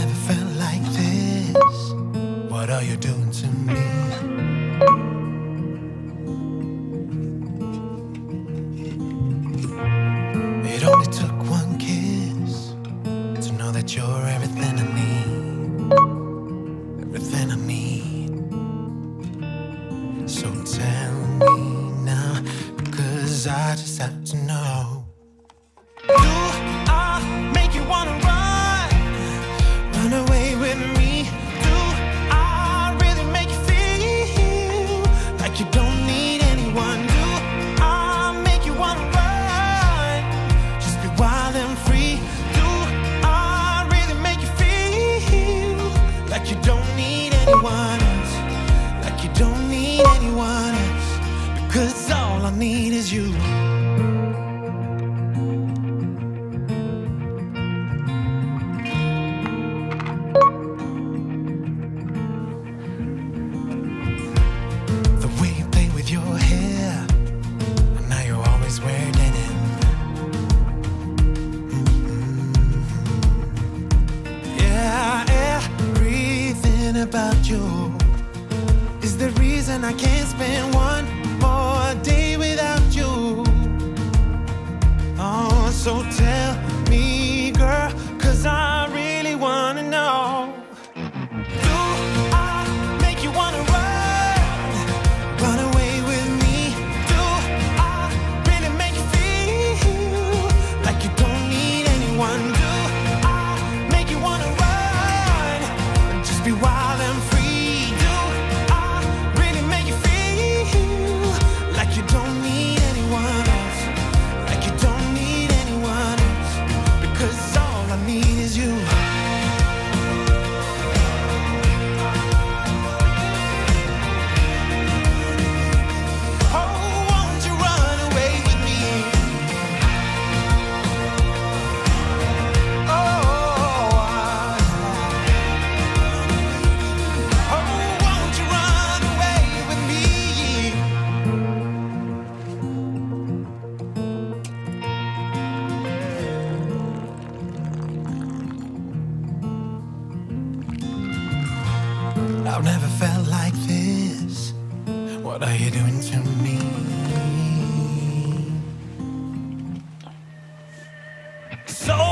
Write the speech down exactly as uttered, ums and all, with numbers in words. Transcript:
never felt like this. What are you doing to me? It only took one kiss to know that you're everything I need, everything I need. So tell me now, because I just have to know. Do I make you wanna run, run away with me? Do I really make you feel like you don't need anyone? Do I make you wanna run, just be wild and free? Do I really make you feel like you don't need anyone else, like you don't need anyone else? Because all I need is you. Your hair, and now you always wear denim. Mm-hmm. Yeah, everything about you is the reason I can't spend one more day without you. Oh, so tell me, girl, 'cause I really wanna know. Do I make you wanna run, run away? Be wild and free. Do I really make you feel like you don't need anyone else, like you don't need anyone else? Because all I need is you. Oh, won't you run away with me? I've never felt like this. What are you doing to me? So